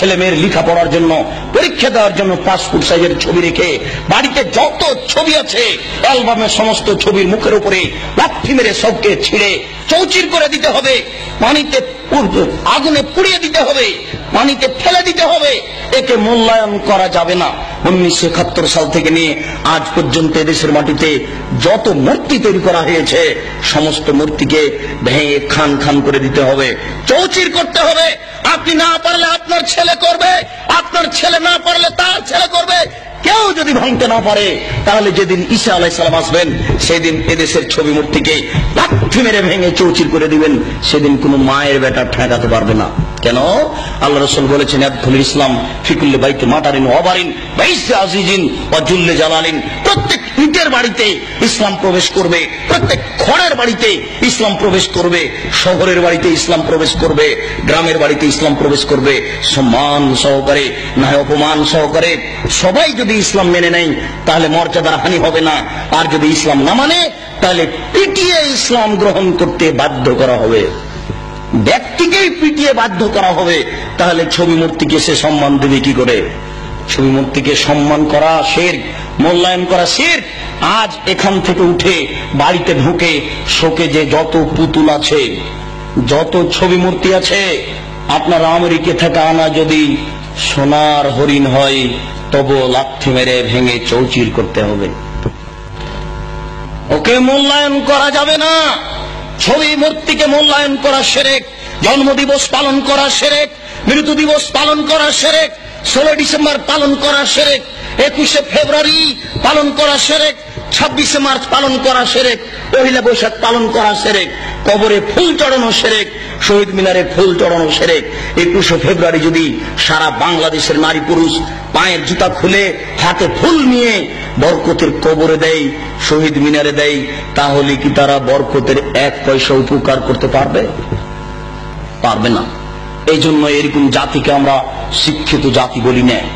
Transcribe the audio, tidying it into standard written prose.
ছেলে মেয়ের লেখাপড়ার জন্য, পরীক্ষা দেওয়ার জন্য পাসপোর্ট সাইজের ছবি রেখে বাড়িতে যত ছবি আছে অ্যালবামের সমস্ত ছবির মুখের উপরে লাথি মেরে সবকে ছিঁড়ে চৌচির করে দিতে হবে, পানিতে আগুনে পুড়িয়ে দিতে হবে, পানিতে ফেলে দিতে হবে। একে মূল্যায়ন করা যাবে না। 1971 সাল থেকে নিয়ে আজ পর্যন্ত এদেশের মাটিতে যত মূর্তি তৈরি করা হয়েছে সমস্ত মূর্তিকে ভেঙে খান খান করে দিতে হবে, চৌচির করতে হবে। আপনি না পারলে আপনার ছেলে করবে, আপনার ছেলে না পারলে তার ছেলে করবে। কেউ যদি ভাঙতে না পারে তাহলে যেদিন ঈসা আলাইহিস সালাম আসবেন সেদিন এদেশের ছবি মূর্তিকে লাথি মেরে ভেঙে চৌচির করে দিবেন। সেদিন কোন মায়ের বেটা ঠেকাতে পারবে না। কেন? আল্লাহ রাসূল বলেছেন, ইয়াদখুলুল ইসলাম ফি কুল্লি বাইতি মাতারিন ওয়া বারিন বাইসি আজিজিন ওয়া জুল্লি জালালিন। প্রত্যেক ইটের বাড়িতে ইসলাম প্রবেশ করবে, প্রত্যেক খড়ের বাড়িতে ইসলাম প্রবেশ করবে, শহরের বাড়িতে ইসলাম প্রবেশ করবে, গ্রামের বাড়িতে ইসলাম প্রবেশ করবে। সম্মান সহকারে না অপমান সহকারে সবাই যদি ইসলাম মেনে নেয় তাহলে মর্যাদার হানি হবে না। আর যদি ইসলাম না মানে তাহলে পিটিয়ে ইসলাম গ্রহণ করতে বাধ্য করা হবে, ব্যক্তিকেই পিটিয়ে বাধ্য করা হবে। তাহলে ছবি মূর্তিকে সে সম্মান দেবে কি করে? ছবি মূর্তিকে সম্মান করা শিরক, মূল্যায়ন করা শিরক। আজ এখান থেকে উঠে বাড়িতে ঢুকে শোকে যে যত পুতুল আছে, যত ছবি মূর্তি আছে, আপনার আমেরিকা থেকে আনা যদি সোনার হরিণ হয় তবু লাথি মেরে ভেঙে চৌচির করতে হবে। ওকে মূল্যায়ন করা যাবে না। ছবি মূর্তিকে মূল্যায়ন করা শিরক। জন্মদিবস পালন করা শিরক, মৃত্যু দিবস পালন করা শিরক, 16 ডিসেম্বর পালন করা শিরক, 21শে ফেব্রুয়ারি পালন করা শিরক, 26শে মার্চ পালন করা শিরক, পহেলা বৈশাখ পালন করা শিরক, কবরে ফুল চড়ানো শিরক, শহীদ মিনারে ফুল চড়ানো শিরক। 21শে ফেব্রুয়ারি যদি সারা বাংলাদেশের নারী পুরুষ পায়ের জুতা খুলে হাতে ফুল নিয়ে বরকতের কবরে দেয়, শহীদ মিনারে দেয়, তাহলে কি তারা বরকতের 1 পয়সা উপকার করতে পারবে? পারবে না। এই জন্য এরকম জাতিকে আমরা শিক্ষিত জাতি বলি না।